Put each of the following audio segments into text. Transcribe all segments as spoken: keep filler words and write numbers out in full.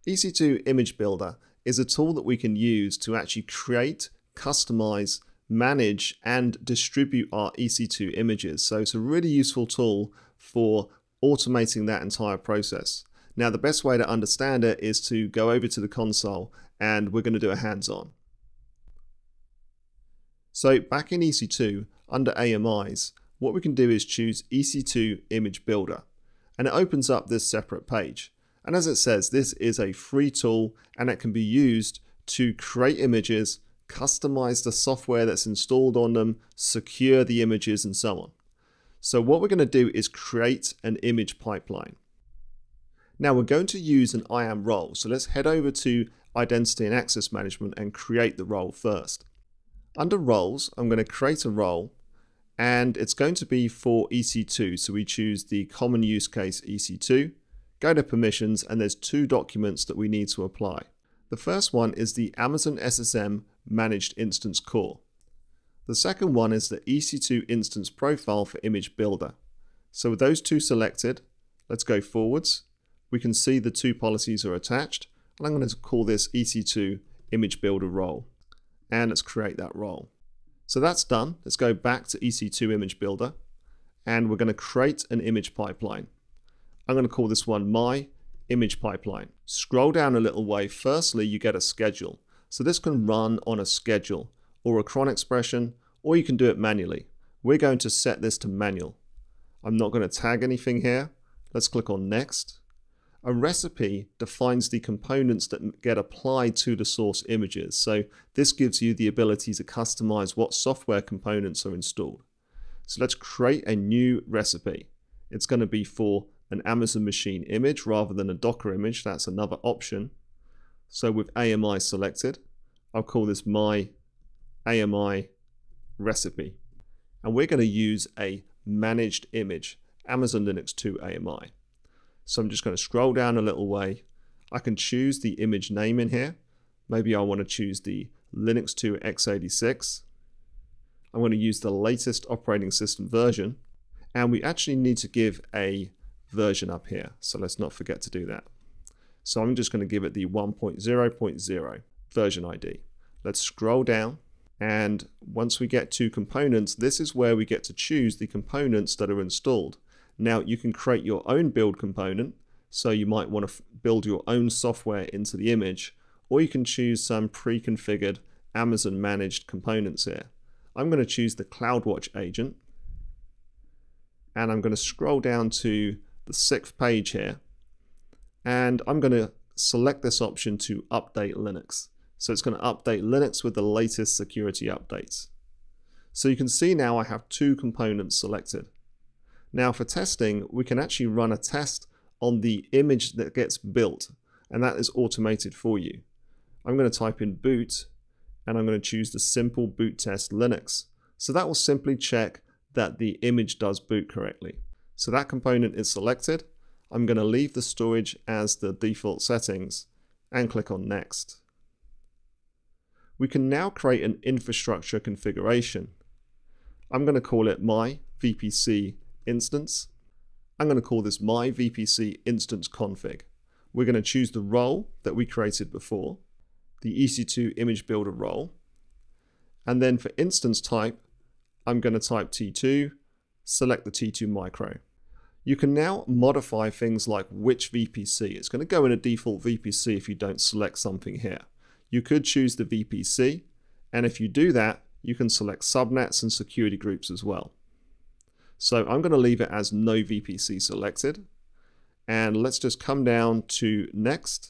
E C two Image Builder is a tool that we can use to actually create, customize, manage, and distribute our E C two images. So it's a really useful tool for automating that entire process. Now, the best way to understand it is to go over to the console, and we're going to do a hands-on. So back in E C two, under A M Is, what we can do is choose E C two Image Builder, and it opens up this separate page. And as it says, this is a free tool, and it can be used to create images, customize the software that's installed on them, secure the images, and so on. So what we're going to do is create an image pipeline. Now we're going to use an I A M role. So let's head over to Identity and Access Management and create the role first. Under roles, I'm going to create a role, and it's going to be for E C two. So we choose the common use case E C two, go to permissions, and there's two documents that we need to apply. The first one is the Amazon S S M Managed Instance Core. The second one is the E C two Instance Profile for Image Builder. So with those two selected, let's go forwards. We can see the two policies are attached, and I'm going to call this E C two Image Builder role. And let's create that role. So that's done. Let's go back to E C two Image Builder, and we're going to create an image pipeline. I'm going to call this one My Image Pipeline. Scroll down a little way. Firstly, you get a schedule. So this can run on a schedule or a cron expression, or you can do it manually. We're going to set this to manual. I'm not going to tag anything here. Let's click on Next. A recipe defines the components that get applied to the source images. So this gives you the ability to customize what software components are installed. So let's create a new recipe. It's going to be for an Amazon machine image rather than a Docker image. That's another option. So with A M I selected, I'll call this My A M I Recipe. And we're going to use a managed image, Amazon Linux two A M I. So I'm just going to scroll down a little way. I can choose the image name in here. Maybe I want to choose the Linux two x eighty-six. I'm going to use the latest operating system version. And we actually need to give a version up here. So let's not forget to do that. So I'm just going to give it the one point zero point zero version I D. Let's scroll down. And once we get to components, this is where we get to choose the components that are installed. Now you can create your own build component, so you might want to build your own software into the image, or you can choose some pre-configured Amazon managed components here. I'm going to choose the CloudWatch agent, and I'm going to scroll down to the sixth page here, and I'm going to select this option to update Linux. So it's going to update Linux with the latest security updates. So you can see now I have two components selected. Now for testing, we can actually run a test on the image that gets built, and that is automated for you. I'm going to type in boot, and I'm going to choose the simple boot test Linux. So that will simply check that the image does boot correctly. So that component is selected. I'm going to leave the storage as the default settings and click on Next. We can now create an infrastructure configuration. I'm going to call it My V P C Instance. I'm going to call this My V P C Instance Config. We're going to choose the role that we created before, the E C two Image Builder role. And then for instance type, I'm going to type T two, select the T two micro. You can now modify things like which V P C. It's going to go in a default V P C if you don't select something here. You could choose the V P C, and if you do that, you can select subnets and security groups as well. So I'm going to leave it as no V P C selected, and let's just come down to Next.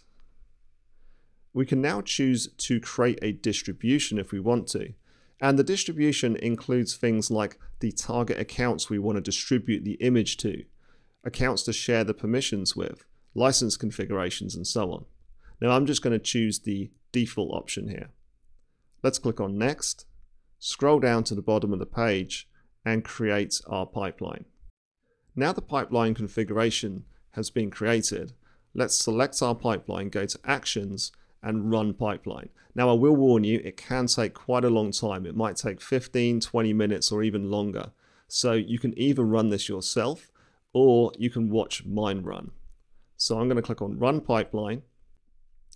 We can now choose to create a distribution if we want to, and the distribution includes things like the target accounts we want to distribute the image to, accounts to share the permissions with, license configurations, and so on. Now I'm just going to choose the default option here. Let's click on Next, scroll down to the bottom of the page, and create our pipeline. Now the pipeline configuration has been created, let's select our pipeline, go to Actions, and Run Pipeline. Now I will warn you, it can take quite a long time. It might take fifteen, twenty minutes or even longer. So you can either run this yourself, or you can watch mine run. So I'm going to click on Run Pipeline,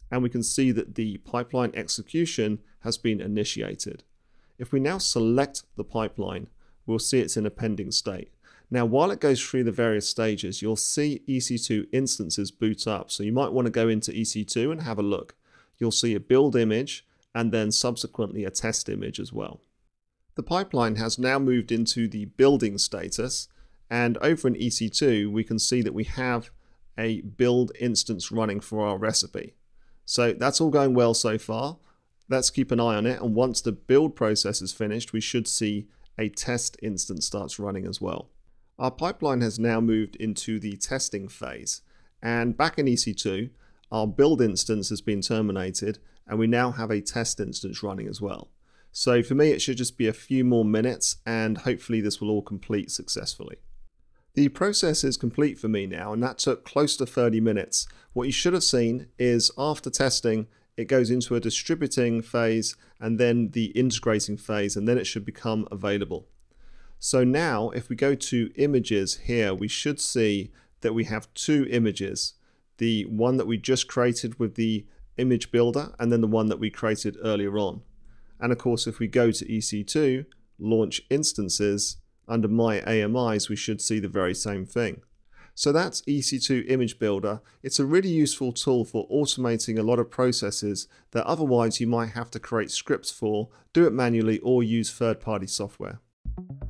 and we can see that the pipeline execution has been initiated. If we now select the pipeline, we'll see it's in a pending state. Now, while it goes through the various stages, you'll see E C two instances boot up. So you might want to go into E C two and have a look. You'll see a build image and then subsequently a test image as well. The pipeline has now moved into the building status, and over in E C two, we can see that we have a build instance running for our recipe. So that's all going well so far. Let's keep an eye on it, and once the build process is finished, we should see a test instance starts running as well. Our pipeline has now moved into the testing phase, and back in E C two, our build instance has been terminated, and we now have a test instance running as well. So for me, it should just be a few more minutes, and hopefully this will all complete successfully. The process is complete for me now, and that took close to thirty minutes. What you should have seen is after testing, it goes into a distributing phase and then the integrating phase, and then it should become available. So now if we go to images here, we should see that we have two images. The one that we just created with the image builder, and then the one that we created earlier on. And of course, if we go to E C two, launch instances, under My A M Is, we should see the very same thing. So that's E C two Image Builder. It's a really useful tool for automating a lot of processes that otherwise you might have to create scripts for, do it manually, or use third-party software.